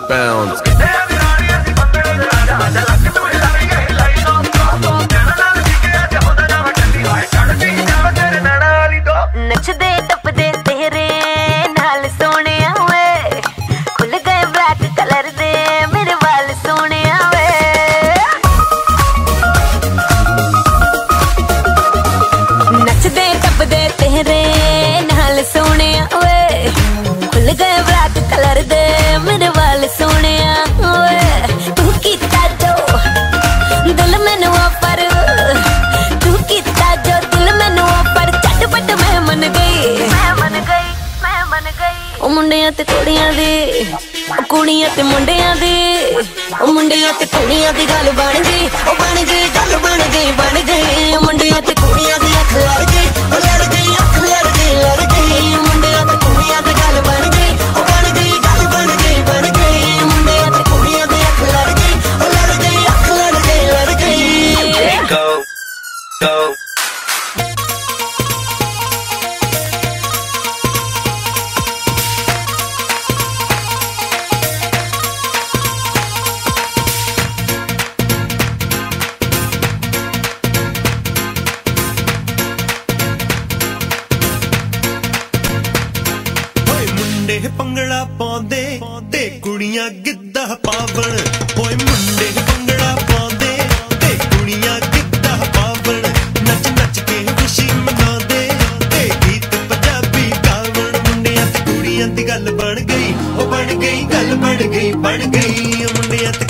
bounce. नचदे टपदे तेरे नाल सोहणिया वे खुल गए ब्लैक कलर दे मेरे वाल सोहणिया वे नचदे टपदे तेरे नाल सोहणिया वे खुल गए ब्लैक कलर दे मेरे वाल सोहणिया वे तू कीता जो दिल मैनू पर तू कीता जो दिल मैनू पर झटपट मैं मन गई ओ मुंडियां ते कुड़ियां दी ओ कुड़ियां ते मुंडियां दी ओ मुंडियां ते कुड़ियां दी गल बन गई ओ बन गई गल बन गई ओ मुंडियां ते कुड़ियां दी अख लड़ गई ओ लड़ गई अख लड़ गई ओ मुंडियां ते कुड़ियां दी गल बन गई ओ बन गई गल बन गई ओ मुंडियां ते कुड़ियां दी अख लड़ गई ओ लड़ गई अख लड़ गई Go, go. मुंडे पंगड़ा पाउंदे ते कुड़ियां गिद्धा पावण ओए मुंडे पंगड़ा पाउंदे ते कुड़ियां गिद्धा पावण नच नच के खुशी मनाउंदे ते गीत पंजाबी गावण मुंडियां ते कुड़ियां दी गल बन गई ओ बन गई गल बन गई ओ मुंडियां ते